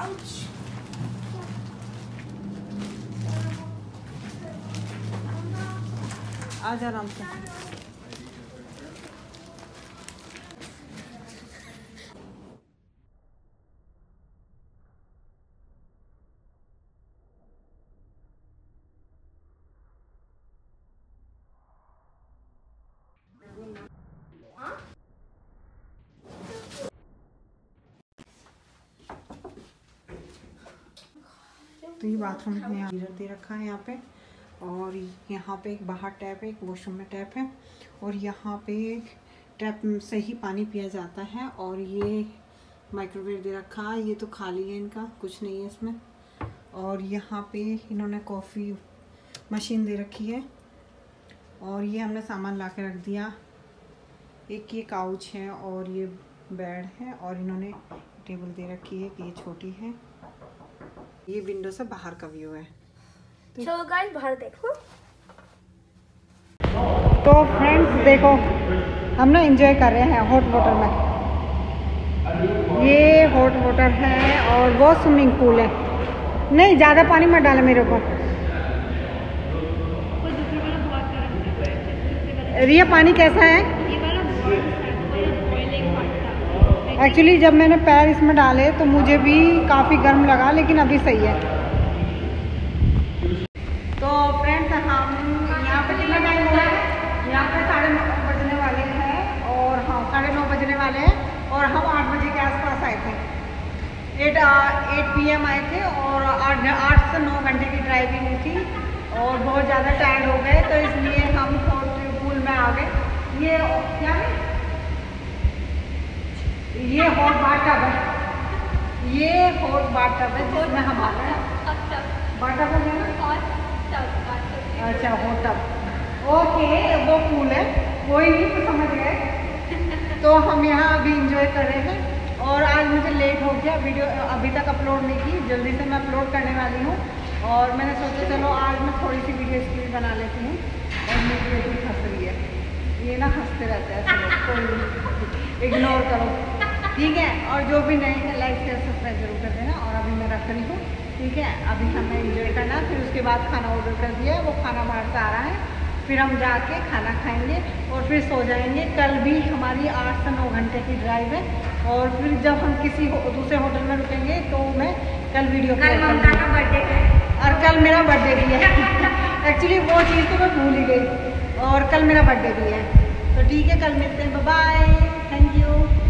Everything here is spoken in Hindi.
आज आराम से। तो ये बाथरूम है, यहाँ मिरर दे रखा है यहाँ पे, और यहाँ पे एक बाहर टैप है, एक वॉशरूम में टैप है, और यहाँ पे टैप से ही पानी पिया जाता है। और ये माइक्रोवेव दे रखा है, ये तो खाली है, इनका कुछ नहीं है इसमें। और यहाँ पे इन्होंने कॉफ़ी मशीन दे रखी है, और ये हमने सामान ला के रख दिया। एक ये काउच है और ये बेड है, और इन्होंने टेबल दे रखी है कि ये छोटी है। ये विंडो से बाहर का व्यू है। चलो गाइस बाहर देखो। तो फ्रेंड्स देखो, हम ना एंजॉय कर रहे हैं हॉट वाटर में। ये हॉट वाटर है और वो स्विमिंग पूल है। नहीं ज़्यादा पानी मत डाले मेरे ऊपर। रिया पानी कैसा है? एक्चुअली जब मैंने पैर इसमें डाले तो मुझे भी काफ़ी गर्म लगा, लेकिन अभी सही है। तो फ्रेंड्स हम यहाँ पे कितना टाइम हो रहा है? यहाँ पे 9:30 बजने वाले हैं, और हाँ 9:30 बजने वाले हैं, और हम 8 बजे के आसपास आए थे। 8 PM आए थे, और 8 से 9 घंटे की ड्राइविंग थी, और बहुत ज़्यादा टायर्ड हो गए, तो इसलिए हम पूल में आ गए। ये क्या है? ये हॉट बाथटब है, ये हॉट बाथटब है जिसमें हम आ गए। बाथटब हो गया ना? अच्छा हॉट टब, ओके वो पूल है, कोई नहीं तो समझ गए। तो हम यहाँ अभी इंजॉय कर रहे हैं, और आज मुझे लेट हो गया, वीडियो अभी तक अपलोड नहीं की, जल्दी से मैं अपलोड करने वाली हूँ। और मैंने सोचा चलो आज मैं थोड़ी सी वीडियो इसकी भी बना लेती हूँ। और मेरी बेटी हंस रही है, ये ना हंसते रहते हैं सब लोग, कोई नहीं, इग्नोर करो, ठीक है। और जो भी नए हैं लाइक शेयर सब्सक्राइब जरूर कर देना। और अभी मैं रख रही हूँ, ठीक है। अभी हमें एंजॉय करना, फिर उसके बाद खाना ऑर्डर कर दिया है, वो खाना बाहर से आ रहा है, फिर हम जाके खाना खाएंगे और फिर सो जाएंगे। कल भी हमारी 8 से 9 घंटे की ड्राइव है, और फिर जब हम किसी दूसरे होटल में रुकेंगे तो मैं कल वीडियो ममता का बर्थडे है, और कल मेरा बर्थडे भी है। एक्चुअली वो चीज़ तो मैं भूल ही गई, और कल मेरा बर्थडे भी है। तो ठीक है, कल मिलते हैं, बाय बाय, थैंक यू।